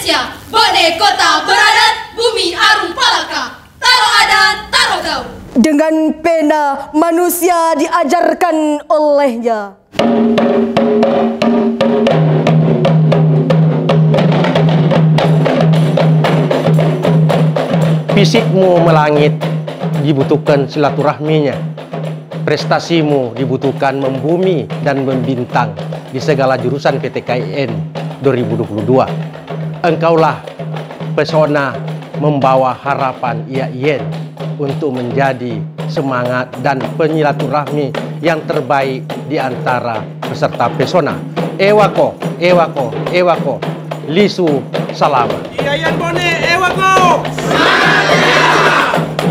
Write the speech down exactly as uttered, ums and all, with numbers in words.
Indonesia, Bone Kota Beradat, Bumi Arum Palaka, Taro Adat, Taro Gaul. Dengan pena manusia diajarkan olehnya. Fisikmu melangit dibutuhkan silaturahminya. Prestasimu dibutuhkan membumi dan membintang di segala jurusan P T K I N dua ribu dua puluh dua. Engkaulah pesona membawa harapan I A I N untuk menjadi semangat dan penyilaturahmi yang terbaik di antara peserta pesona. Ewako, ewako, ewako, lisu salama. I A I N Bone, ewako!